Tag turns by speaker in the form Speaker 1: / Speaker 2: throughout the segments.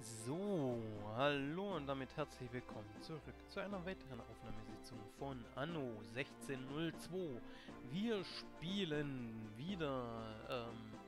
Speaker 1: So, hallo und damit herzlich willkommen zurück zu einer weiteren Aufnahmesitzung von Anno 1602. Wir spielen wieder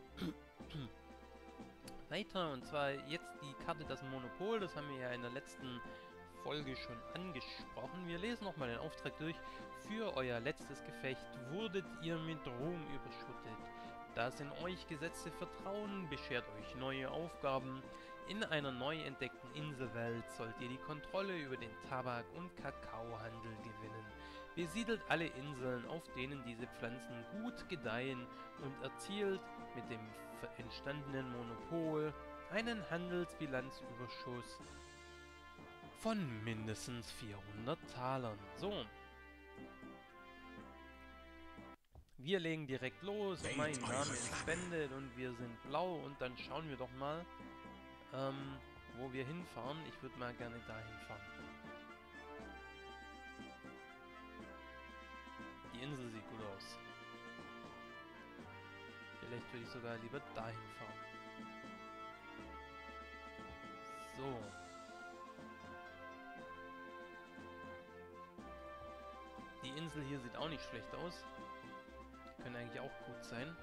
Speaker 1: weiter, und zwar jetzt die Karte Das Monopol. Das haben wir ja in der letzten Folge schon angesprochen. Wir lesen nochmal den Auftrag durch. Für euer letztes Gefecht wurdet ihr mit Ruhm überschüttet. Das in euch gesetzte Vertrauen beschert euch neue Aufgaben. In einer neu entdeckten Inselwelt sollt ihr die Kontrolle über den Tabak- und Kakaohandel gewinnen. Besiedelt alle Inseln, auf denen diese Pflanzen gut gedeihen, und erzielt mit dem entstandenen Monopol einen Handelsbilanzüberschuss von mindestens 400 Talern. So, wir legen direkt los. Mein Name ist Bendit und wir sind blau. Und dann schauen wir doch mal, wo wir hinfahren. Ich würde mal gerne dahin fahren. Die Insel sieht gut aus. Vielleicht würde ich sogar lieber dahin fahren. So. Die Insel hier sieht auch nicht schlecht aus. Die können eigentlich auch gut sein.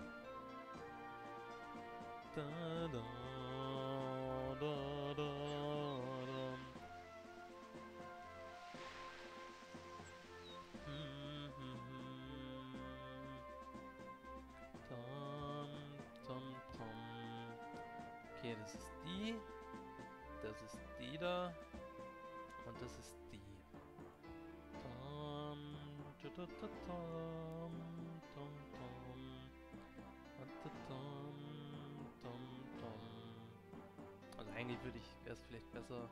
Speaker 1: Da, da, da, da, da. Tom, tom, tom. Okay, das ist die. Das ist die da. Und das ist die. Tom, tom, tom, tom, tom, tom, tom, tom. Also eigentlich wäre es vielleicht besser.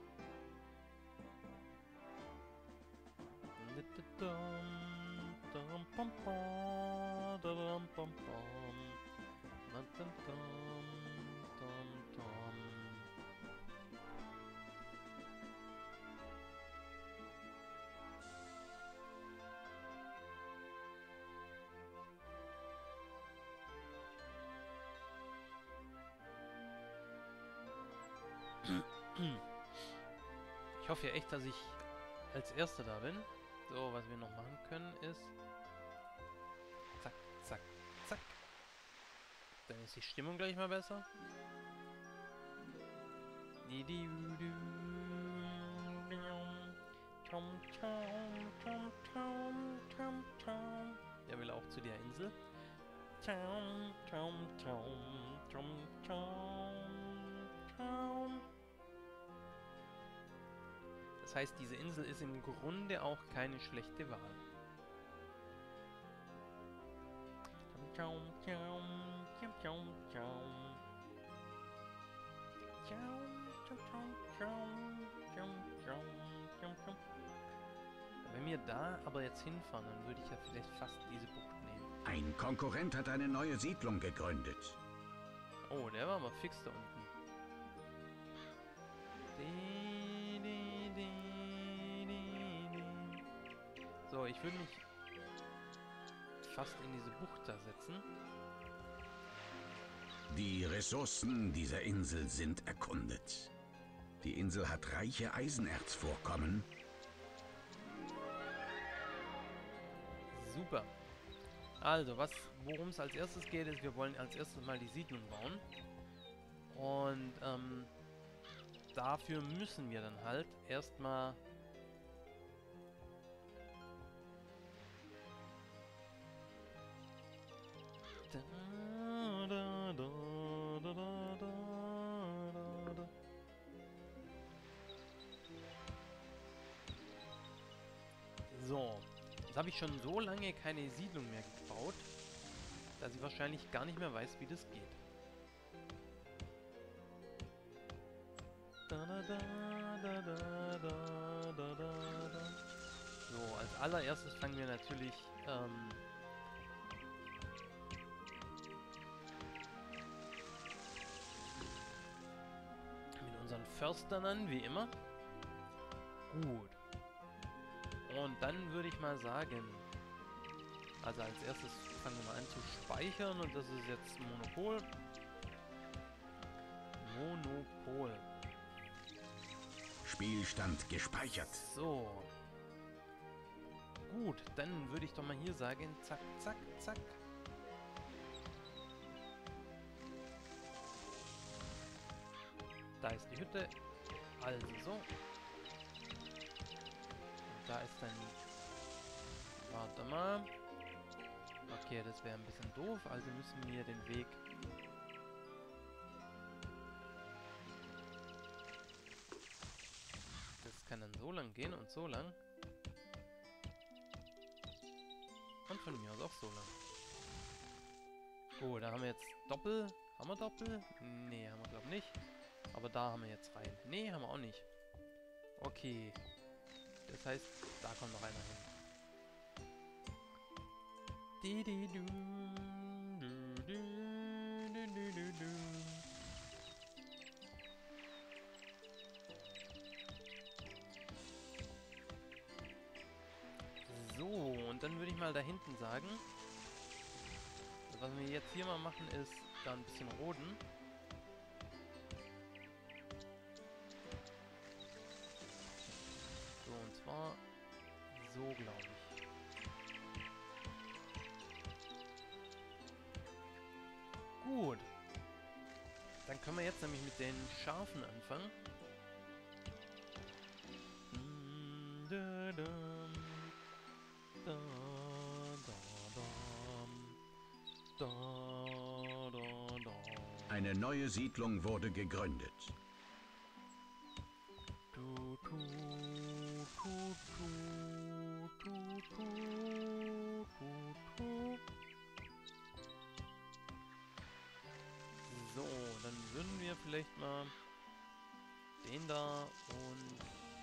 Speaker 1: Ich hoffe ja echt, dass ich als Erster da bin. So, was wir noch machen können ist... Zack, zack, zack. Dann ist die Stimmung gleich mal besser. Der will auch zu der Insel. Das heißt, diese Insel ist im Grunde auch keine schlechte Wahl. Wenn wir da aber jetzt hinfahren, dann würde ich ja vielleicht fast diese Bucht nehmen.
Speaker 2: Ein Konkurrent hat eine neue Siedlung gegründet.
Speaker 1: Oh, der war aber fix da unten. So, ich würde mich fast in diese Bucht da setzen.
Speaker 2: Die Ressourcen dieser Insel sind erkundet. Die Insel hat reiche Eisenerzvorkommen.
Speaker 1: Super. Also, worum es als erstes geht, ist, wir wollen als erstes mal die Siedlung bauen. Und dafür müssen wir dann halt erstmal so. Jetzt habe ich schon so lange keine Siedlung mehr gebaut, dass ich wahrscheinlich gar nicht mehr weiß, wie das geht. So, als allererstes fangen wir natürlich mit unseren Förstern an, wie immer. Gut. Und dann würde ich mal sagen, also als erstes fangen wir mal an zu speichern, und das ist jetzt Monopol. Monopol.
Speaker 2: Spielstand gespeichert.
Speaker 1: So. Gut, dann würde ich doch mal hier sagen, zack, zack, zack. Da ist die Hütte. Also so. Und da ist dann... Warte mal. Okay, das wäre ein bisschen doof, also müssen wir den Weg... Das kann dann so lang gehen und so lang. Und von mir aus auch so lang. Gut, da haben wir jetzt Doppel. Haben wir Doppel? Nee, haben wir glaube nicht. Aber da haben wir jetzt rein. Nee, haben wir auch nicht. Okay. Das heißt, da kommt noch einer hin. Di-di-du, du-du-du-du-du-du. So, und dann würde ich mal da hinten sagen, was wir jetzt hier mal machen, ist da ein bisschen roden. So, und zwar so, glaube ich. Gut. Dann können wir jetzt nämlich mit den Schafen anfangen.
Speaker 2: Eine neue Siedlung wurde gegründet.
Speaker 1: So, dann würden wir vielleicht mal den da und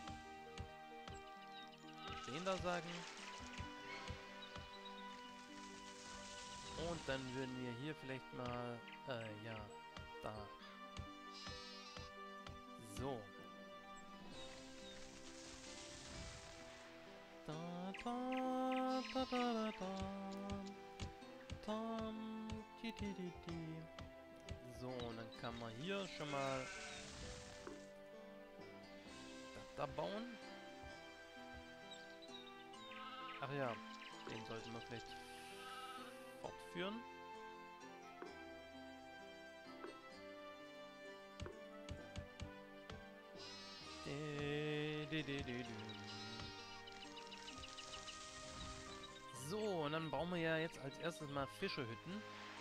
Speaker 1: den da sagen. Und dann würden wir hier vielleicht mal, ja, da. So. Da, da, da, da, da, da. Tam, ti, ti, ti, ti. So, und dann kann man hier schon mal das da bauen. Ach ja, den sollten wir vielleicht fortführen. So, und dann bauen wir ja jetzt als erstes mal Fischehütten.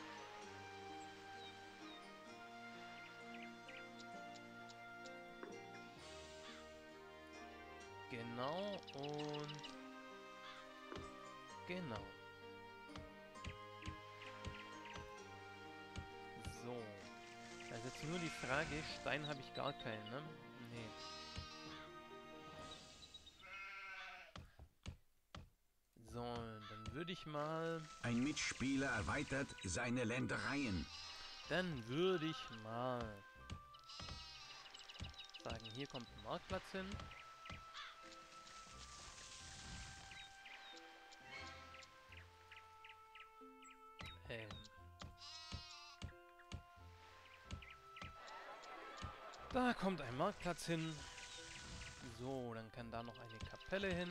Speaker 1: Genau, und genau. So. Da ist jetzt nur die Frage, Stein habe ich gar keinen, ne? Nee. So, dann würde ich mal...
Speaker 2: Ein Mitspieler erweitert seine Ländereien.
Speaker 1: Dann würde ich mal sagen, hier kommt ein Marktplatz hin. Da kommt ein Marktplatz hin. So, dann kann da noch eine Kapelle hin.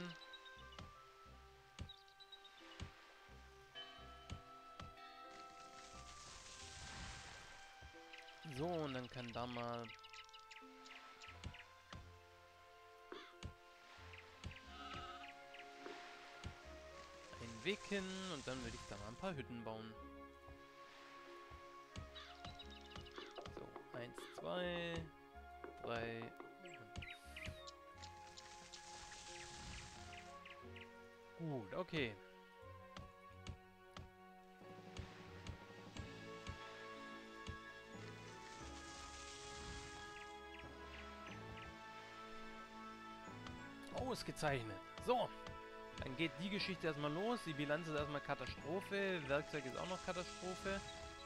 Speaker 1: So, und dann kann da mal... ein Weg hin und dann würde ich da mal ein paar Hütten bauen. So, 1, 2, 3 und... Gut, okay. Ausgezeichnet. So, dann geht die Geschichte erstmal los. Die Bilanz ist erstmal Katastrophe. Werkzeug ist auch noch Katastrophe.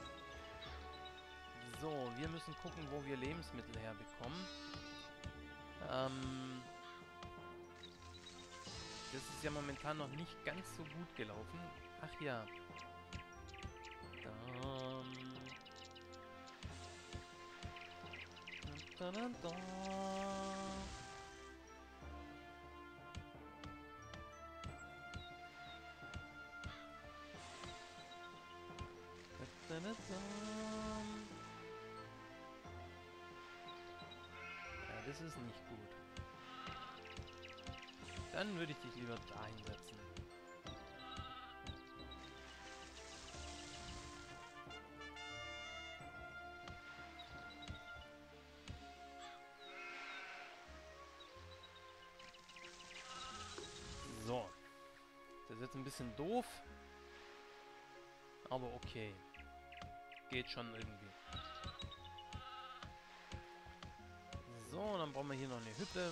Speaker 1: So, wir müssen gucken, wo wir Lebensmittel herbekommen. Das ist ja momentan noch nicht ganz so gut gelaufen. Ach ja. Ja, das ist nicht gut. Dann würde ich dich lieber da hinsetzen. So. Das ist jetzt ein bisschen doof. Aber okay. Geht schon irgendwie. So, dann brauchen wir hier noch eine Hütte.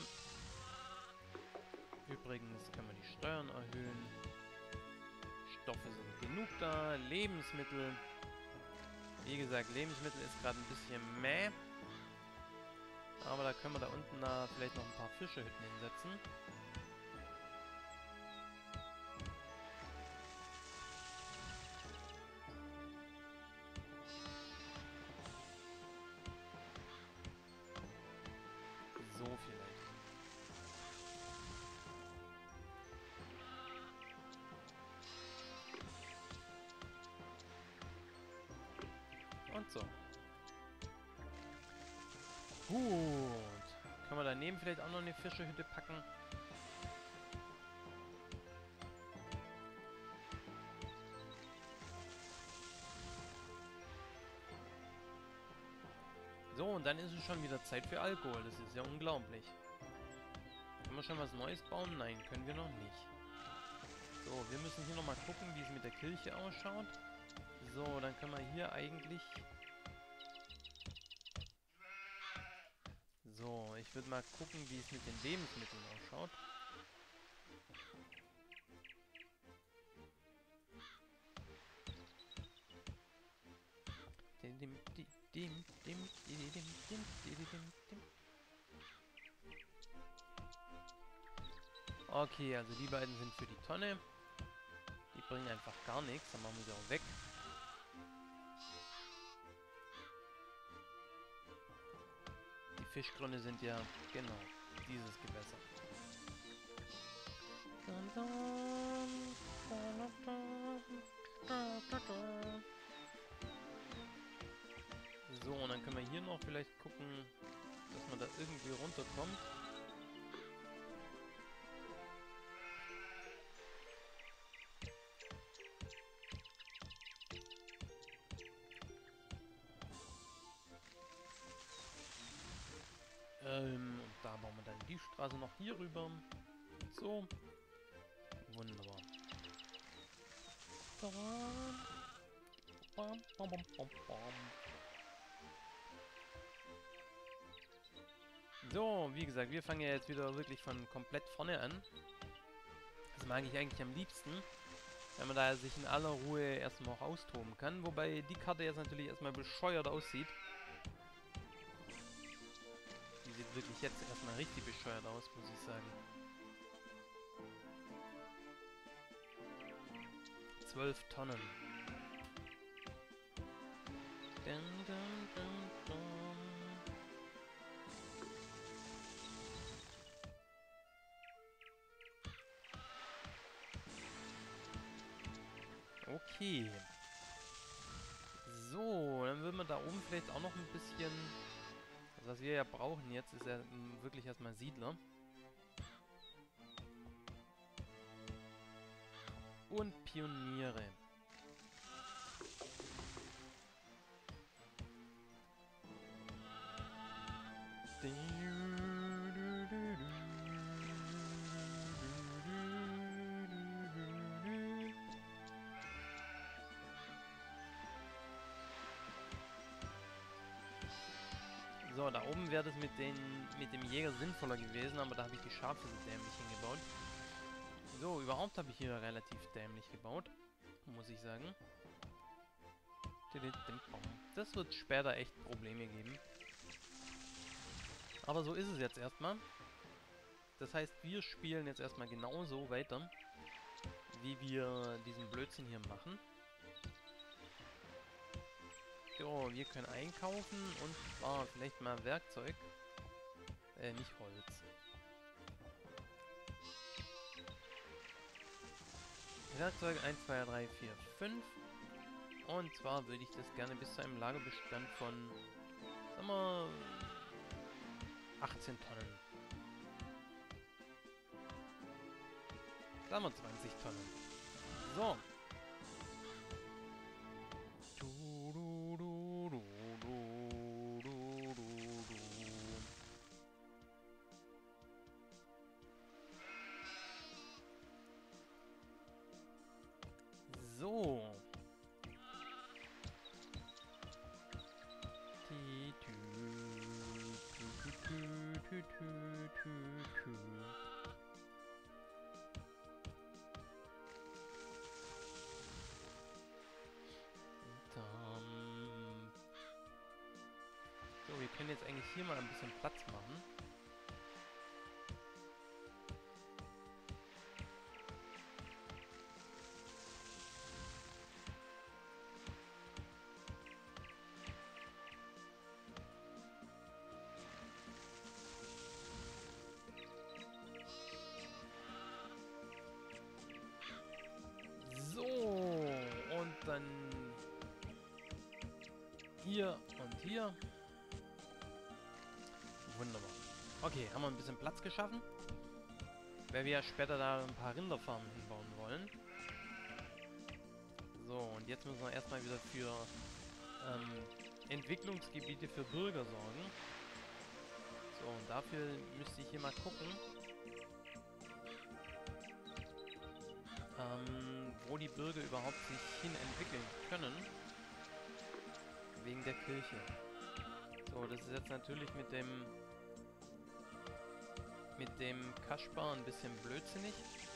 Speaker 1: Übrigens können wir die Steuern erhöhen. Stoffe sind genug da. Lebensmittel. Wie gesagt, Lebensmittel ist gerade ein bisschen mäh. Aber da können wir da unten vielleicht noch ein paar Fischehütten hinsetzen. So vielleicht. Und so. Gut. Können wir daneben vielleicht auch noch eine Fischehütte packen? So, und dann ist es schon wieder Zeit für Alkohol. Das ist ja unglaublich. Können wir schon was Neues bauen? Nein, können wir noch nicht. So, wir müssen hier nochmal gucken, wie es mit der Kirche ausschaut. So, dann können wir hier eigentlich... So, ich würde mal gucken, wie es mit den Lebensmitteln ausschaut. Okay, also die beiden sind für die Tonne. Die bringen einfach gar nichts, dann machen wir sie auch weg. Die Fischgründe sind ja, genau, dieses Gewässer. So, und dann können wir hier noch vielleicht gucken, dass man da irgendwie runterkommt. Und da bauen wir dann die Straße noch hier rüber. So. Wunderbar. So, wie gesagt, wir fangen ja jetzt wieder wirklich von komplett vorne an. Das mag ich eigentlich am liebsten, wenn man da sich in aller Ruhe erstmal auch austoben kann. Wobei die Karte jetzt natürlich erstmal bescheuert aussieht. Die sieht wirklich jetzt erstmal richtig bescheuert aus, muss ich sagen. 12 Tonnen. Dun, dun, dun, dun. Okay. So, dann würden wir da oben vielleicht auch noch ein bisschen... Also was wir ja brauchen jetzt, ist ja wirklich erstmal Siedler. Und Pioniere. So, da oben wäre das mit dem Jäger sinnvoller gewesen, aber da habe ich die Schafe so dämlich hingebaut. So, überhaupt habe ich hier relativ dämlich gebaut, muss ich sagen. Das wird später echt Probleme geben. Aber so ist es jetzt erstmal. Das heißt, wir spielen jetzt erstmal genauso weiter, wie wir diesen Blödsinn hier machen. So, wir können einkaufen und zwar vielleicht mal Werkzeug. Nicht Holz. Werkzeug 1, 2, 3, 4, 5. Und zwar würde ich das gerne bis zu einem Lagerbestand von, sagen wir, 18 Tonnen. Sagen wir 20 Tonnen. So. So. So, wir können jetzt eigentlich hier mal ein bisschen Platz machen. So, und dann hier und hier. Wunderbar. Okay, haben wir ein bisschen Platz geschaffen. Weil wir ja später da ein paar Rinderfarmen hinbauen wollen. So, und jetzt müssen wir erstmal wieder für Entwicklungsgebiete für Bürger sorgen. So, und dafür müsste ich hier mal gucken, wo die Bürger überhaupt sich hin entwickeln können. Wegen der Kirche. So, das ist jetzt natürlich mit dem Kaspar ein bisschen blödsinnig.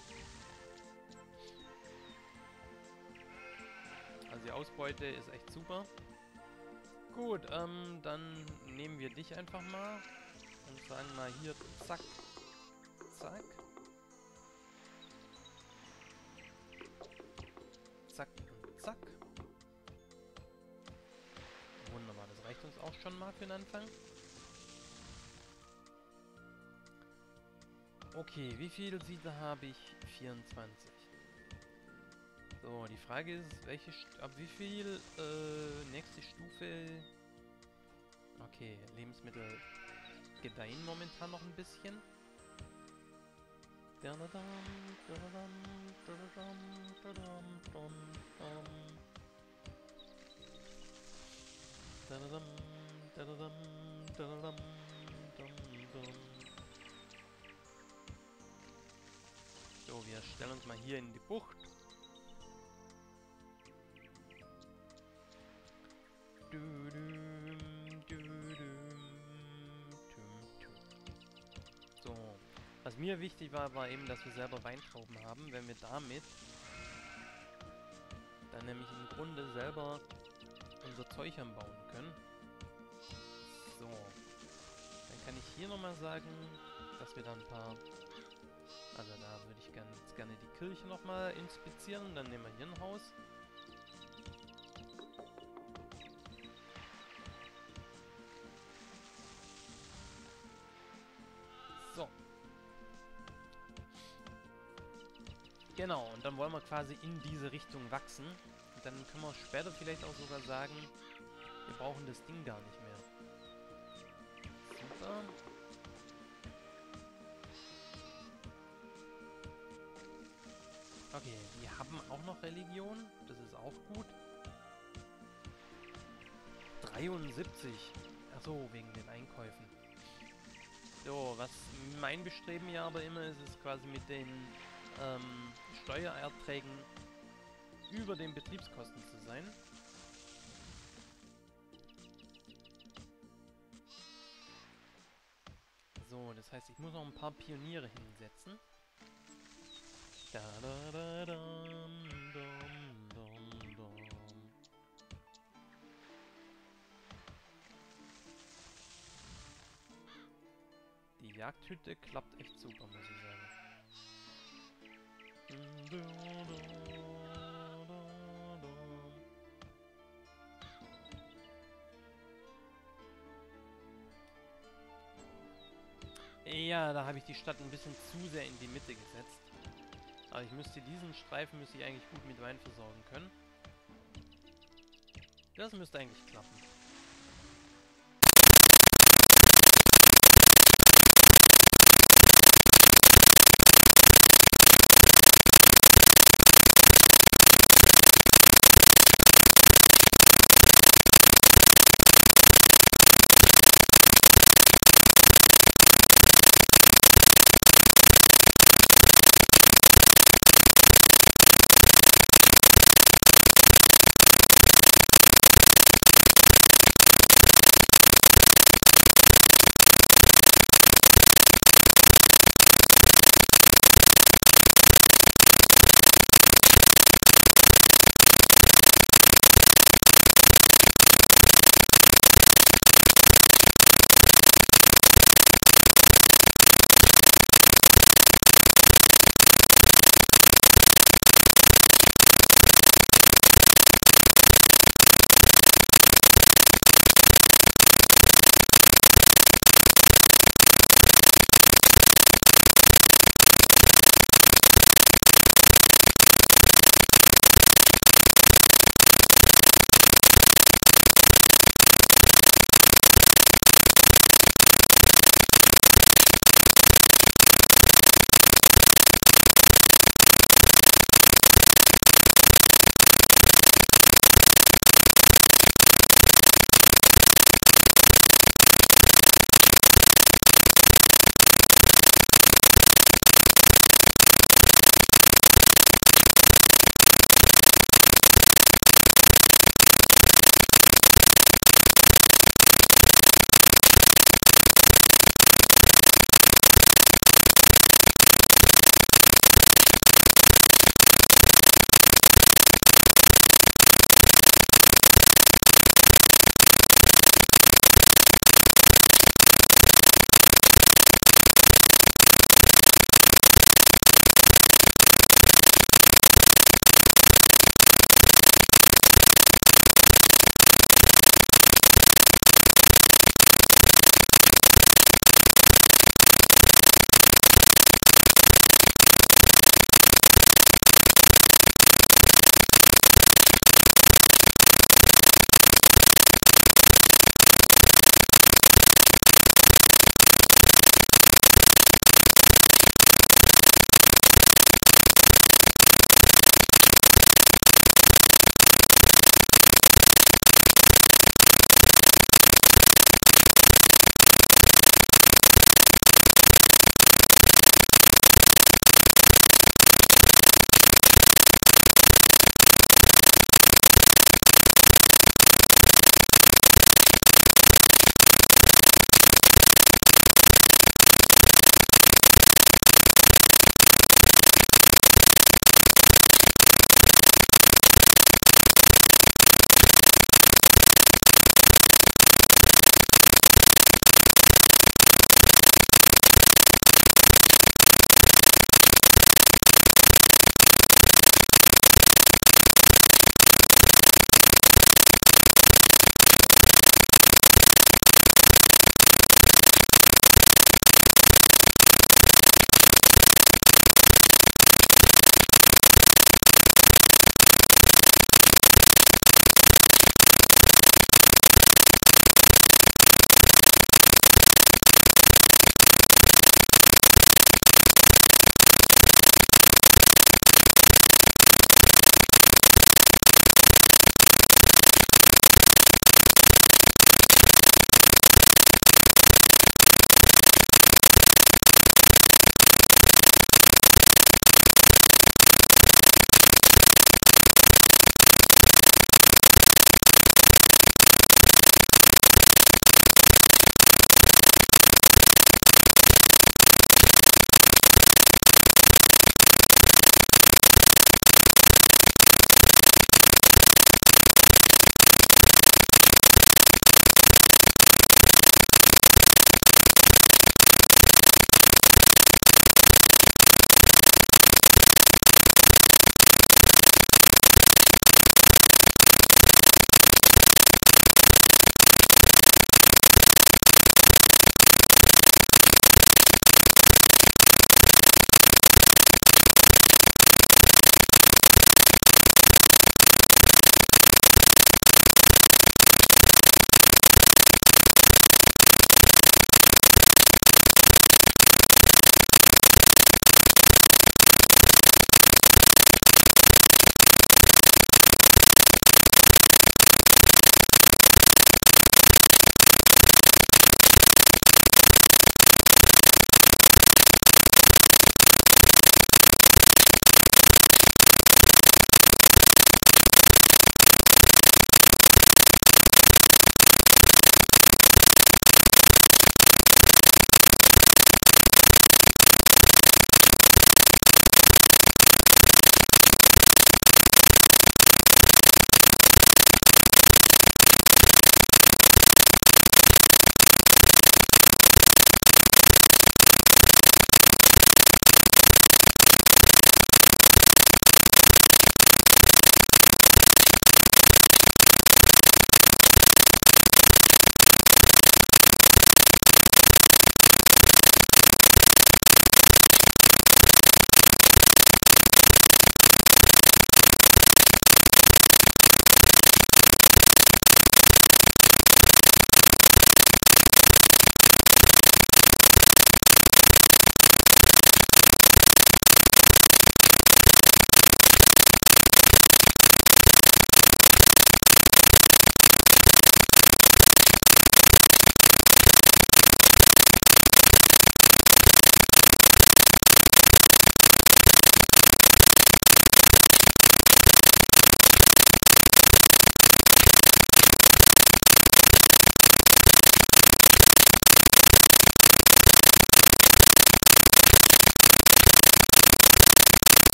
Speaker 1: Also die Ausbeute ist echt super. Gut, dann nehmen wir dich einfach mal und sagen mal hier zack, zack. Zack und zack. Wunderbar, das reicht uns auch schon mal für den Anfang. Okay, wie viele Siedler habe ich? 24. So, die Frage ist, ab wie viel nächste Stufe... Okay, Lebensmittel gedeihen momentan noch ein bisschen. So, wir stellen uns mal hier in die Bucht. So, was mir wichtig war, war eben, dass wir selber Weintrauben haben, wenn wir damit dann nämlich im Grunde selber unser Zeug anbauen können. So, dann kann ich hier nochmal sagen, dass wir dann ein paar... Also da würde ich jetzt gerne die Kirche nochmal inspizieren. Dann nehmen wir hier ein Haus. So. Genau, und dann wollen wir quasi in diese Richtung wachsen. Und dann können wir später vielleicht auch sogar sagen, wir brauchen das Ding gar nicht mehr. Super. Okay, wir haben auch noch Religion. Das ist auch gut. 73. Achso, wegen den Einkäufen. So, was mein Bestreben ja aber immer ist, ist quasi mit den Steuererträgen über den Betriebskosten zu sein. So, das heißt, ich muss noch ein paar Pioniere hinsetzen. Da da da dam, dam, dam, dam. Die Jagdhütte klappt echt super, muss ich sagen. Ja, da habe ich die Stadt ein bisschen zu sehr in die Mitte gesetzt. Aber ich müsste diesen Streifen eigentlich gut mit Wein versorgen können. Das müsste eigentlich klappen.